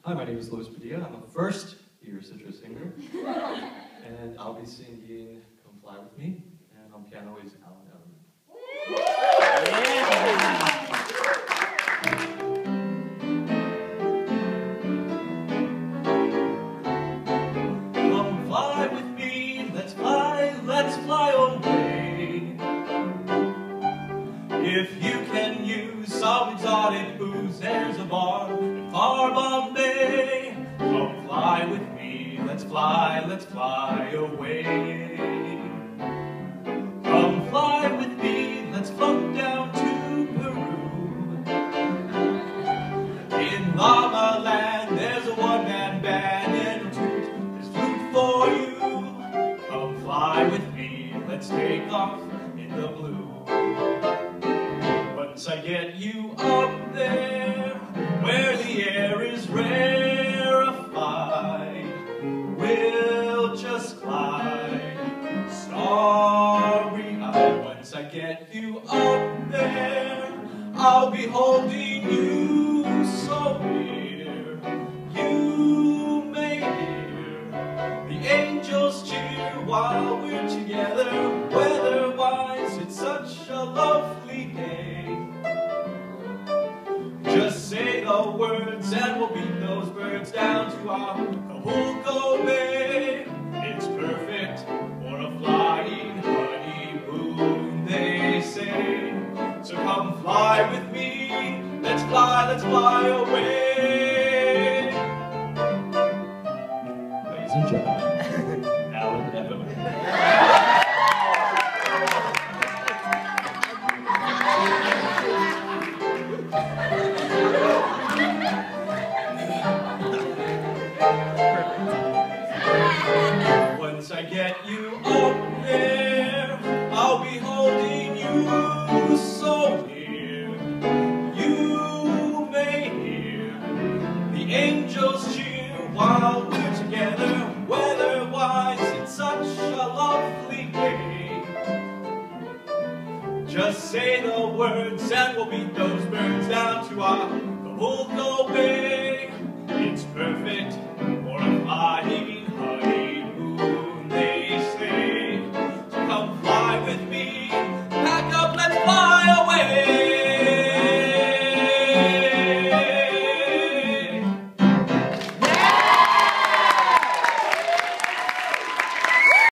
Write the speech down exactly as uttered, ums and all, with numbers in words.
Hi, my name is Luis Padilla. I'm a first-year Citra singer, and I'll be singing "Come Fly With Me," and on piano is Alan Ellerman. Come fly with me, let's fly, let's fly away. If you can use some exotic booze, there's a bar in far Bombay. Come fly with me, let's fly, let's fly away. Come fly with me, let's float down to Peru. In Llama Land, there's a one-man band and a toot, there's flute for you. Come fly with me, let's take off in the blue. Once I get you up there, where the air is rarefied, we'll just glide, starry-eyed. Once I get you up there, I'll be holding you so near, you may hear the angels cheer while we're together. Weather-wise, it's such a lovely day. Just say the words and we'll beat those birds down to Acapulco Bay. It's perfect for a flying honeymoon, they say. So come fly with me, let's fly, let's fly away. Ladies and gentlemen, Alan Ellerman. Once I get you up there, I'll be holding you so near, you may hear the angels cheer while we're together. Weather-wise, it's such a lovely day. Just say the words and we'll beat those birds down to Acapulco Bay. It's perfect